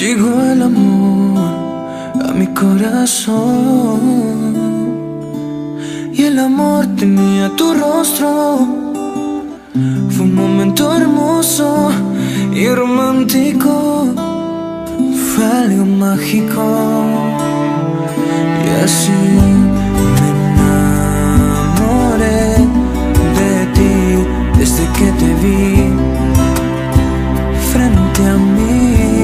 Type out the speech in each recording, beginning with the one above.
Llegó el amor a mi corazón y el amor tenía tu rostro. Fue un momento hermoso y romántico, fue algo mágico. Y así me enamoré de ti desde que te vi frente a mí.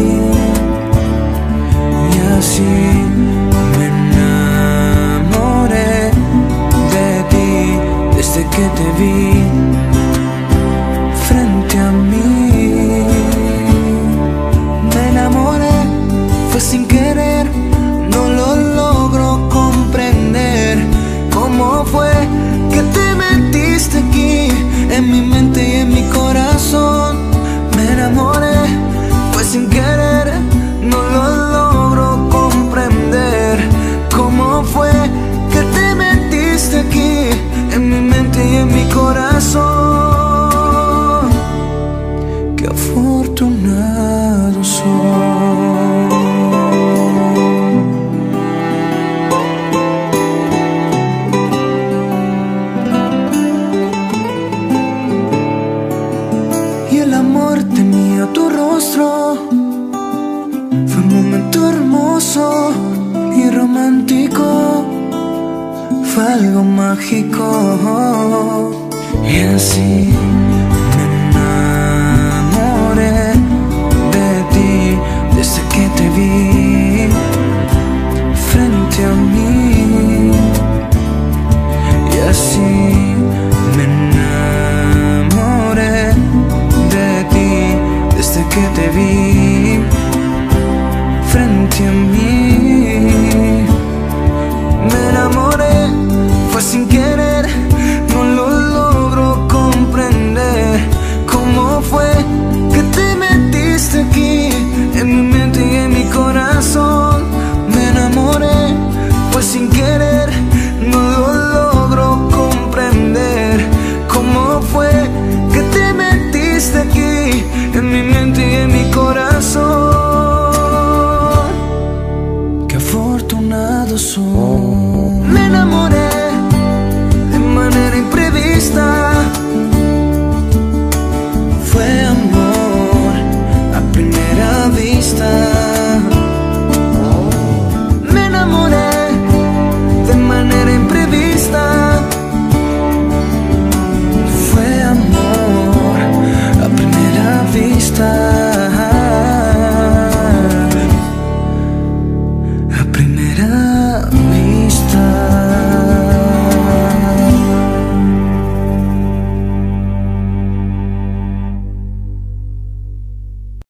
Y así me enamoré de ti desde que te vi frente a mí. Me enamoré, fue sin querer, no lo logro comprender. ¿Cómo fue que te metiste aquí en mi mente y en mi corazón? Me enamoré, fue sin querer, no lo logro comprender. ¿Cómo fue que te metiste aquí en mi mente y en mi corazón? Qué afortunado soy. Y el amor tenía tu rostro, fue un momento hermoso y romántico, fue algo mágico. Y así me enamoré de ti desde que te vi frente a mí. Y así me enamoré de ti desde que te vi frente a mí. Me enamoré, fue sin querer, no lo logro comprender. ¿Cómo fue que te metiste aquí en mi mente y en mi corazón? Me enamoré, fue sin querer, no lo logro comprender. ¿Cómo fue que te metiste aquí en mi mente y en mi corazón? Qué afortunado soy. Me enamoré de manera imprevista, fue amor a primera vista. Me enamoré de manera imprevista, fue amor a primera vista. A primera vista.